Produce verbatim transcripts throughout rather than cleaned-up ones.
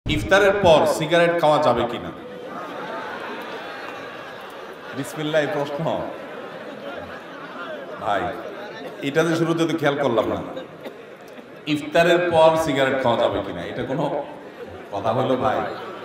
ইফতারের পর সিগারেট খাওয়া যাবে কিনা? বিসমিল্লাহ, এই প্রশ্ন ভাই, এটা যে শুরুতে তো খেয়াল করলাম না। ইফতারের পর সিগারেট খাওয়া যাবে কিনা, এটা কোনো কথা হলো ভাই?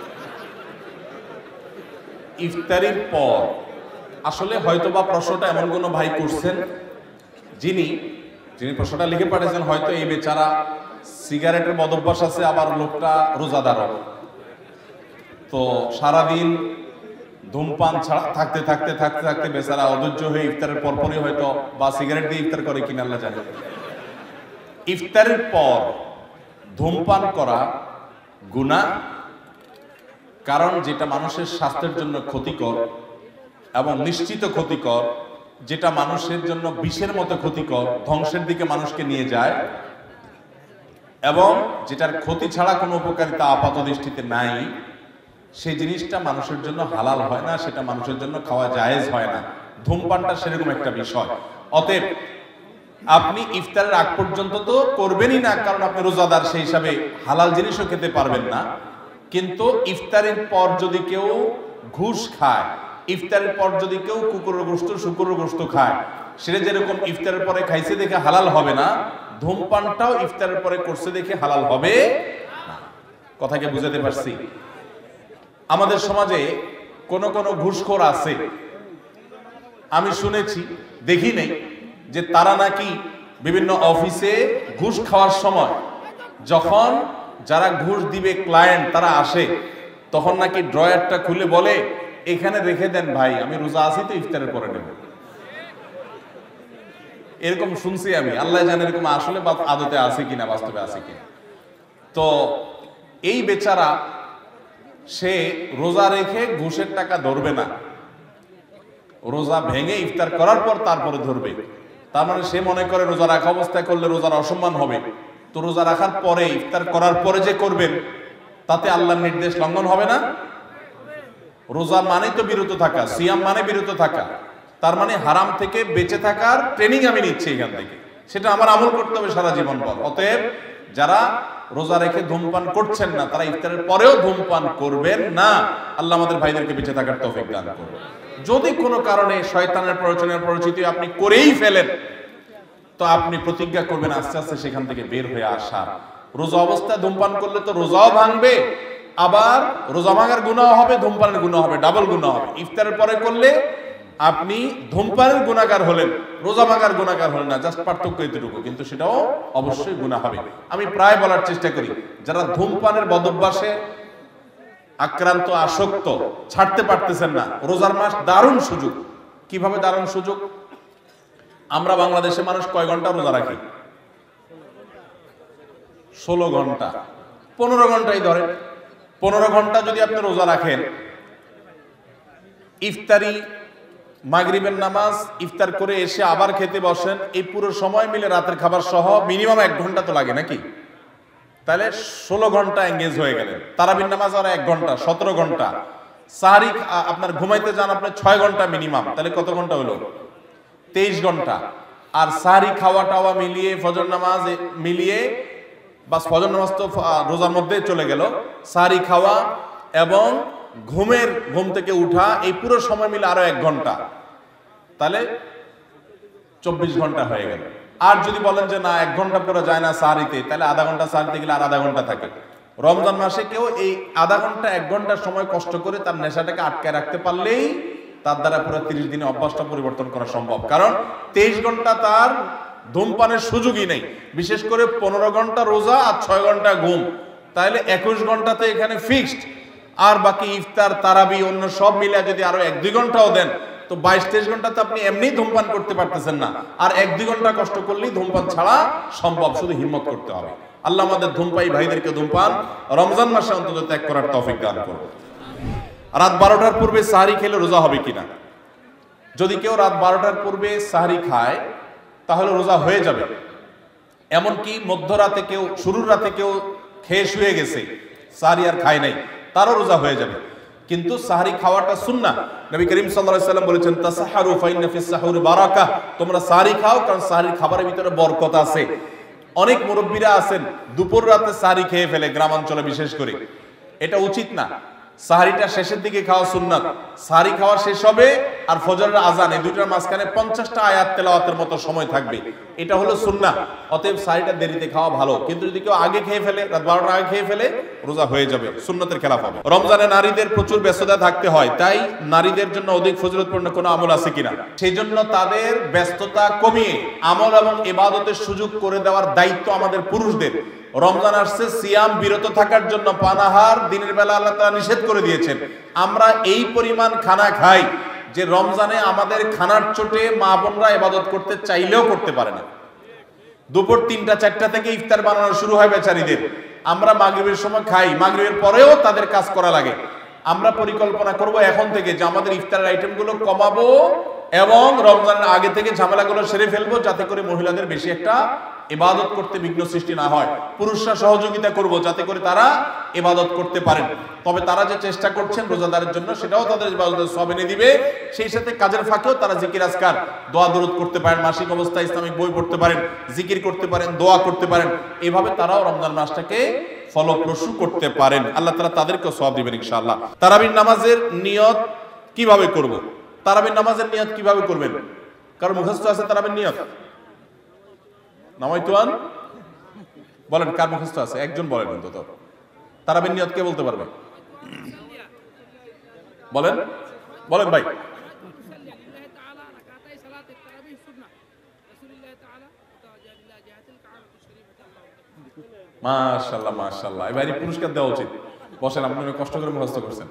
ইফতারির পর আসলে হয়তোবা প্রশ্নটা এমন কোনো ভাই করছেন যিনি যিনি প্রশ্নটা লিখে পাঠিয়েছেন, হয়তো এই বেচারা সিগারেটের বদভ্যাস আছে, আবার লোকটা রোজাদার, তো সারাদিন ধূমপান ছাড়া থাকতে থাকতে থাকতে থাকতে বেচারা অধৈর্য হয়ে ইফতারের পরপরই হয়তো বা সিগারেট দিয়ে ইফতার করে কিনা আল্লাহ জানে। ইফতারের পর ধূমপান করা গুনাহ, কারণ যেটা মানুষের স্বাস্থ্যের জন্য ক্ষতিকর এবং নিশ্চিত ক্ষতিকর, যেটা মানুষের জন্য বিষের মতো ক্ষতিকর, ধ্বংসের দিকে মানুষকে নিয়ে যায়, এবং যেটার ক্ষতি ছাড়া কোনো উপকারিতা আপাত দৃষ্টিতে নাই, সেই জিনিসটা মানুষের জন্য হালাল হয় না, সেটা মানুষের জন্য খাওয়া জায়েজ হয় না। ধূমপানটা সেরকম একটা বিষয়। অতএব আপনি ইফতারের আগ পর্যন্ত তো করবেনই না, কারণ আপনি রোজাদার, সেই হিসাবে হালাল জিনিসও খেতে পারবেন না। কিন্তু ইফতারের পর যদি কেউ ঘুষ খায়, ইফতারের পর যদি কেউ কুকুরের গোশত শুকুরের গোশত খায়, সেটা যেরকম ইফতারের পরে খাইছে দেখে হালাল হবে না, ধূমপানটাও ইফতারের পরে করছে দেখে হালাল হবে না। কথাকে বুঝাতে পারছি? আমাদের সমাজে কোন কোন ঘুষখোর আছে, আমি শুনেছি, দেখি নেই, যে তারা নাকি বিভিন্ন অফিসে ঘুষ খাওয়ার সময় যখন যারা ঘুষ দিবে ক্লায়েন্ট তারা আসে, তখন নাকি ড্রয়ারটা খুলে বলে, এখানে রেখে দেন ভাই, আমি রোজা আছি তো ইফতারের পরে নেব। এরকম শুনছি আমি, আল্লাহ জানে এরকম আসলে আদতে আছে কিনা, বাস্তবে আছে কিনা। তো এই বেচারা সে রোজা রেখে ঘুষের টাকা ধরবে না, রোজা ভেঙে ইফতার করার পর তারপরে ধরবে। তার মানে সে মনে করে রোজা রাখা অবস্থায় করলে রোজার অসম্মান হবে, তো রোজা রাখার পরে ইফতার করার পরে যে করবেন তাতে আল্লাহর নির্দেশ লঙ্ঘন হবে না? রোজা মানে তো বিরত থাকা, সিয়াম মানে বিরত থাকা, তার মানে হারাম থেকে বেঁচে থাকার ট্রেনিং আমি নিচ্ছি এখান থেকে, সেটা আমার আমল করতে হবে সারা জীবন পর। অতএব যারা রোজা রেখে ধূমপান করছেন না, তারা ইফতারের পরেও ধূমপান করবেন না। আল্লাহ আমাদের ভাইদেরকে বেঁচে থাকার তৌফিক দান করুন। যদি কোনো কারণে শয়তানের প্ররোচনার পরিচিতি আপনি করেই ফেলেন, তো আপনি প্রতিজ্ঞা করবেন আস্তে আস্তে সেখান থেকে বের হয়ে আসার। রোজা অবস্থায় ধূমপান করলে তো রোজাও ভাঙবে, আবার রোজা ভাঙার গুনাহ হবে, ধূমপানের গুনাহ হবে, ডাবল গুনাহ হবে। ইফতারের পরে করলে আপনি ধূমপানের গুনাহগার হলেন, রোজা ভাঙার গুনাহগার হলেন না, জাস্ট পার্থক্য এতটুকু, কিন্তু সেটাও অবশ্যই গুনাহ হবে। আমি প্রায় বলার চেষ্টা করি, যারা ধূমপানের বদভ্যাসে আক্রান্ত, আসক্ত, ছাড়তে পারতেছেন না, রোজার মাস দারুণ সুযোগ। কিভাবে দারুণ সুযোগ? আমরা বাংলাদেশে মানুষ কয় ঘন্টা রোজা রাখি? ষোলো ঘন্টা, পনেরো ঘন্টাই ধরে। পনেরো ঘন্টা যদি আপনি রোজা রাখেন, ইফতারি, মাগরিবের নামাজ, ইফতার করে এসে আবার খেতে বসেন, এই পুরো সময় মিলে রাতের খাবার সহ মিনিমাম এক ঘন্টা তো লাগে নাকি? তাহলে ষোলো ঘন্টা এঙ্গেজ হয়ে গেলেন। তারাবির নামাজ আর এক ঘন্টা, সতেরো ঘন্টা। সাহারি আপনার ঘুমাইতে যান আপনার ছয় ঘন্টা মিনিমাম, তাহলে কত ঘন্টা হলো? তেইশ ঘন্টা। আর সাহারি খাওয়া টাওয়া মিলিয়ে, ফজর নামাজ মিলিয়ে, বাস ফজর নামাজ তো রোজার মধ্যে চলে গেল, সাহারি খাওয়া এবং ঘুমের ঘুম থেকে উঠা, এই পুরো সময় মিলে আরো এক ঘন্টা, তাহলে চব্বিশ ঘন্টা হয়ে গেল। আর যদি বলেন যে না এক ঘন্টা করে যায় না সাহারিতে, তাহলে আধা ঘন্টা সাহারিতে গেলে আর আধা ঘন্টা থাকে। রমজান মাসে কেউ এই আধা ঘন্টা এক ঘন্টার সময় কষ্ট করে তার নেশাটাকে আটকায় রাখতে পারলেই তার দ্বারা পুরো তিরিশ দিনে অভ্যাসটা পরিবর্তন করা সম্ভব। কারণ তেইশ ঘন্টা তার ধূমপানের সুযোগই নেই, বিশেষ করে পনেরো ঘন্টা রোজা আর ছয় ঘন্টা ঘুম, তাহলে একুশ ঘন্টাতে এখানে ফিক্সড। আর বাকি ইফতার, তারাবি, অন্য সব মিলে যদি আরো এক দুই ঘন্টাও দেন, তো বাইশ তেইশ ঘন্টাতে আপনি এমনি ধূমপান করতে পারতেছেন না, আর এক দুই ঘন্টা কষ্ট করলেই ধূমপান ছাড়া সম্ভব, শুধু হিম্মত করতে হবে। আল্লাহ আমাদের ধূমপায়ী ভাইদেরকে ধূমপান রমজান মাসে অন্তত ত্যাগ করার তৌফিক দান করুন। রাত বারোটার পূর্বে সাহারি খেলে রোজা হবে কিনা? যদি কেউ রাত বারোটার পূর্বে সাহারি খায় তাহলে রোজা হয়ে যাবে। এমনকি মধ্যরাতে কেউ, শুরুর রাতে কেউ খেয়ে শুয়ে গেছে, সাহারি আর খায় নাই, তারও রোজা হয়ে যাবে। কিন্তু সাহারি খাওয়াটা সুন্নাহ। নবী করিম সাল্লাল্লাহু আলাইহি ওয়াসাল্লাম বলেছেন, তাসাহারু ফাইন্না ফিস সাহুরি বারাকাহ, তোমরা সাহারি খাও কারণ সাহারির খাবারের ভিতরে বরকত আছে। অনেক মুরব্বীরা আছেন দুপুর রাতে সাহারি খেয়ে ফেলে, গ্রামাঞ্চলে বিশেষ করে, এটা উচিত না। সাহারিটা শেষের দিকে খাওয়া সুন্নাত। সাহারি খাওয়া শেষ হবে আর ফজরের আজান, এই দুইটার মাঝখানে পঞ্চাশটা আয়াত তেলাওয়াতের মতো সময় থাকবে, এটা হলো সুন্নাহ। অতএব সাহারিটা দেরিতে খাওয়া ভালো, কিন্তু যদি কেউ আগে খেয়ে ফেলে, রাত বারোটার আগে খেয়ে ফেলে, রোজা হয়ে যাবে, সুন্নতের খেলাফ হবে। রমজানে নারীদের প্রচুর ব্যস্ততা থাকতে হয়, তাই নারীদের জন্য অধিক ফজিলতপূর্ণ কোনো আমল আছে কিনা? সেই জন্য তাদের ব্যস্ততা কমিয়ে আমল এবং ইবাদতের সুযোগ করে দেওয়ার দায়িত্ব আমাদের পুরুষদের। রমজান আসছে, সিয়াম বিরত থাকার জন্য পানাহার দিনের বেলা আল্লাহ তাআলা নিষেধ করে দিয়েছেন। আমরা এই পরিমাণ খানা খাই যে রমজানে আমাদের খানার চোটে মা বোনরা ইবাদত করতে চাইলেও করতে পারে না। দুপুর তিনটা চারটা থেকে ইফতার বানানো শুরু হয় বেচারীদের। আমরা মাগরিবের সময় খাই, মাগরিবের পরেও তাদের কাজ করা লাগে। আমরা পরিকল্পনা করব এখন থেকে যে আমাদের ইফতারের আইটেমগুলো কমাবো এবং রমজানের আগে থেকে ঝামেলাগুলো সেরে ফেলবো, যাতে করে মহিলাদের বেশি একটা ইবাদত করতে বিঘ্ন সৃষ্টি না হয়। পুরুষরা সহযোগিতা করব যাতে করে তারা ইবাদত করতে পারেন। তবে তারা যে চেষ্টা করছেন রোজাদারের জন্য, সেটাও তাদের ইবাদতের সওয়াব এনে দিবে। সেই সাথে কাজের ফাঁকেও তারা জিকির আজকার, দোয়া দরুদ করতে পারেন, মাসিক অবস্থায় ইসলামিক বই পড়তে পারেন, জিকির করতে পারেন, দোয়া করতে পারেন। এইভাবে তারাও রমজান মাসটাকে ফলপ্রসূ করতে পারেন। আল্লাহ তাআলা তাদেরকেও সওয়াব দিবেন ইনশাআল্লাহ। তারাবির নামাজের নিয়ত কিভাবে করব? তারাবির নামাজের নিয়ত কিভাবে করবেন? কারণ মুখস্থ আছে তারাবির নিয়ত? নামাইতুয়ান বলেন, কার মুখস্থ আছে? একজন বলেন অন্তত। তারাবির নিয়ত কে বলতে পারবে? বলেন বলেন ভাই। মাশাআল্লাহ মাশাআল্লাহ, এবারে পুরস্কার দেওয়া উচিত। বসেন, আপনি কষ্ট করে মুখস্থ করছেন।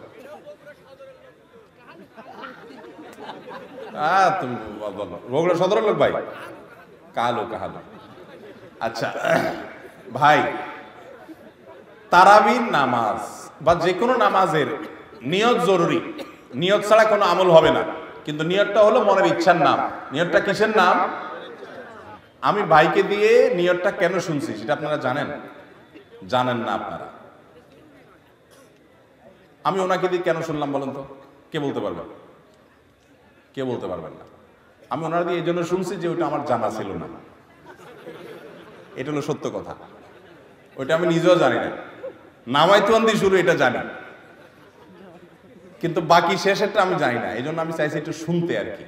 আহ তুমি বলো, বগুড়া সদর লোক ভাই, কালো কালো। আচ্ছা ভাই, তারাবির নামাজ বা যে কোনো নামাজের নিয়ত জরুরি। নিয়ত ছাড়া কোনো আমল হবে না। কিন্তু নিয়তটা হলো মনের ইচ্ছার নাম। নিয়তটা কিসের নাম? আমি ভাইকে দিয়ে নিয়তটা কেন শুনছি সেটা আপনারা জানেন? জানেন না আপনারা? আমি ওনাকে দিয়ে কেন শুনলাম বলেন তো? কে বলতে পারবেন? কে বলতে পারবেন না? আমি ওনার দিয়ে এই জন্য শুনছি যে ওটা আমার জানা ছিল না। এটা হলো সত্য কথা। ওইটা আমি নিজেও জানি না। নামাইতুয়ান দিয়ে শুরু এটা জানি, কিন্তু বাকি শেষেরটা আমি জানি না। এই জন্য আমি চাইছি একটু শুনতে আর কি।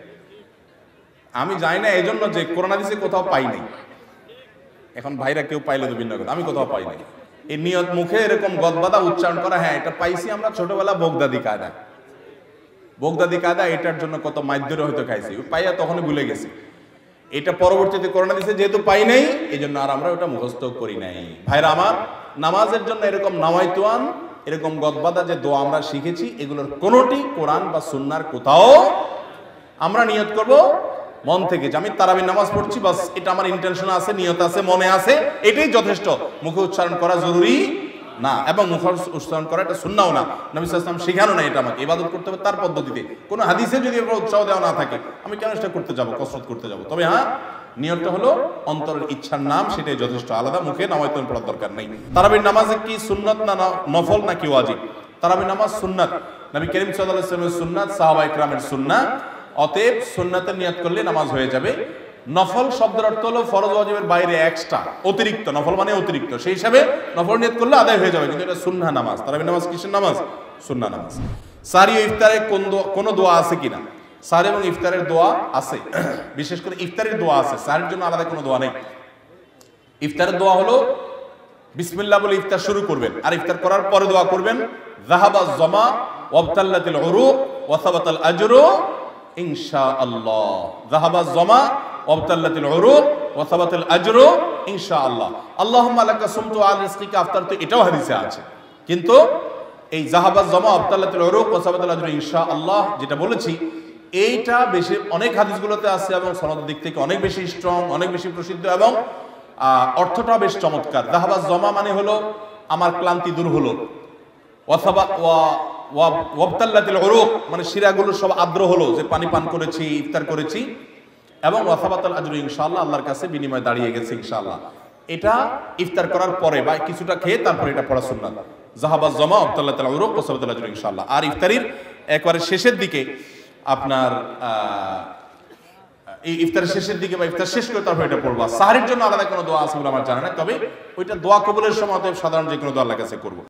আমি জানি না এই জন্য যে কোরআন হাদিসে কোথাও পাই নাই। এখন ভাইরা কেউ পাইলে তো ভিন্ন কথা, আমি কোথাও পাই নাই। এই নিয়ত মুখে এরকম গদবাদা উচ্চারণ করা, হ্যাঁ এটা পাইছি আমরা ছোটবেলা বগদাদি কায়দা। বগদাদি কায়দা এটার জন্য কত মাইদ্যরে হয়তো খাইছি, পাইয়া তখনই ভুলে গেছি। এটা পরবর্তীতে করোনা দিছে যেহেতু পাই নাই, এই জন্য আর আমরা ওটা মুখস্থ করি নাই। ভাইরা আমার, নামাজের জন্য এরকম নামাইতুয়ান, এরকম গদবাদা যে দোয়া আমরা শিখেছি, এগুলোর কোনোটি কোরআন বা সুন্নাহর কোথাও। আমরা নিয়ত করব মন থেকে যে আমি তারাবির নামাজ পড়ছি, বাস এটা আমার ইন্টেনশন আছে, নিয়ত আছে, মনে আছে, এটাই যথেষ্ট। মুখে উচ্চারণ করা জরুরি না, এবং মুখ উচ্চারণ করা এটা সুন্নাহও না। নবী সাল্লাল্লাহু আলাইহি ওয়াসাল্লাম শেখানো না এটা আমাকে। ইবাদত করতে হবে তার পদ্ধতিতে। কোনো হাদিসে যদি এবার উৎসাহ দেওয়া না থাকে, আমি কেন সেটা করতে যাব, কসরত করতে যাব? তবে হ্যাঁ, নিয়তটা হলো অন্তরের ইচ্ছার নাম, সেটাই যথেষ্ট। আলাদা মুখে নামাইতুয়ান পড়ার দরকার নেই। তারাবির নামাজে কি সুন্নাত না নফল নাকি ওয়াজিব? তারাবির নামাজ সুন্নাত। নবী করিম সাল্লাল্লাহু আলাইহি ওয়াসাল্লামের সুন্নাত, সাহাবায়ে কেরামের সুন্নাত। অতএব সুন্নাতের নিয়ত করলে নামাজ হয়ে যাবে। নফল শব্দের অর্থ হলো ফরজ ওয়াজিবের বাইরে এক্সট্রা, অতিরিক্ত। নফল মানে অতিরিক্ত, সেই হিসাবে নফল নিয়ত করলে আদায় হয়ে যাবে। কিন্তু এটা সুন্নাহ নামাজ। তারাবির নামাজ কিসের নামাজ? সুন্নাহ নামাজ। সারি ও ইফতারে কোন কোনো দোয়া আছে কিনা? সারি এবং ইফতারের দোয়া আছে, বিশেষ করে ইফতারের দোয়া আছে। সারির জন্য আলাদা কোনো দোয়া নেই। ইফতারের দোয়া হলো বিসমিল্লাহ বলে ইফতার শুরু করবেন, আর ইফতার করার পরে দোয়া করবেন যাহাবাজ জামা ওয়াবতাল্লাতিল উরুক ওয়া সাবাতাল আজরু ইনশাআল্লাহ। যাহাবাজ জামা ওয়াবতাল্লাতিল উরুক ওয়া সাবাতাল আজরু ইনশাআল্লাহ। আল্লাহুম্মা লাকা সুমতু আল রিজকিকা আফতারতু, এটাও হাদিসে আছে। কিন্তু এই যাহাবাজ জামা ওয়াবতাল্লাতিল উরুক ওয়া সাবাতাল আজরু ইনশাআল্লাহ যেটা বলেছি, এইটা বেশি অনেক হাদিসগুলোতে আছে এবং সনদের দিক থেকে অনেক বেশি স্ট্রং, অনেক বেশি প্রসিদ্ধ, এবং অর্থটাও বেশ চমৎকার। যাহাবাজ জামা মানে হলো আমার ক্লান্তি দূর হলো, ওয়াসাবা ওয়া ওয়াবতাল্লাতিল উরুক মানে শিরাগুলো সব আর্দ্র হলো, যে পানি পান করেছি, ইফতার করেছি, এবং ওয়াসাবাতাল আজরু ইনশাআল্লাহ, আল্লাহর কাছে বিনিময় দাঁড়িয়ে গেছে ইনশাআল্লাহ। এটা ইফতার করার পরে বা কিছুটা খেয়ে তারপরে এটা পড়া সুন্নাত। যাহাবাজ জামা ওয়াবতাল্লাতিল উরুক ওয়াসাবাতাল আজরু ইনশাআল্লাহ। আর ইফতারির একবারে শেষের দিকে আপনার এই ইফতারের শেষের দিকে বা ইফতার শেষ করে তারপর এটা পড়বা। সাহরির জন্য আলাদা কোনো দোয়া আছে বলে আমার জানা নাই, তবে ওইটা দোয়া কবুলের সময় সাধারণ যে কোনো দোয়া আল্লাহর কাছে করবো।